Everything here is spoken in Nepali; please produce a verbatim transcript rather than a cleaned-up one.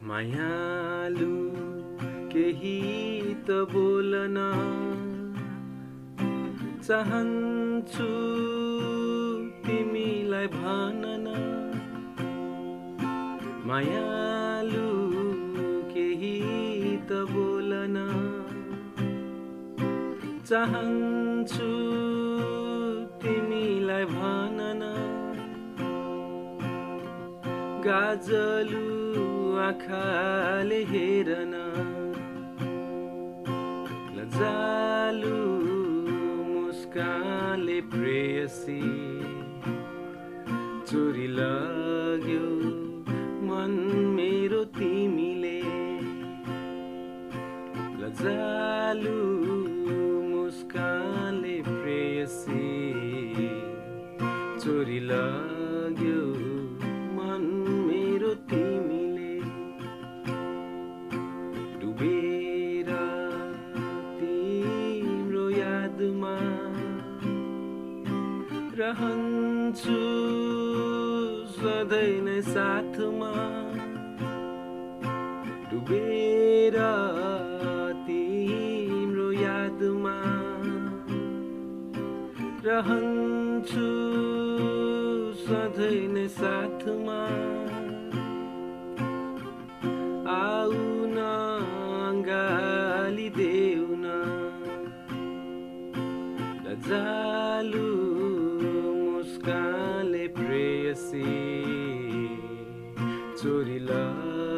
मायालु केही त बोलन चाहन्छु तिमीलाई भनन मायालु केही त बोलन चाहन्छु तिमीलाई भनन गाजलु आँखाले हेरन लजालु मुस्कानले प्रेयसी चोरी लग्यो मन मेरो तिमीले लजालु मुस्कानले प्रेयसी चोरी लग्यो मन मेरो तिमीले डुबेर तिम्रो यादमा रहन्छु सधैँ नै साथमा डुबेर तिम्रो यादमा रहन्छु सधैँ नै साथमा आउन अङ्गाली देउन लजालु मुस्कानले प्रेयसी चोरी ल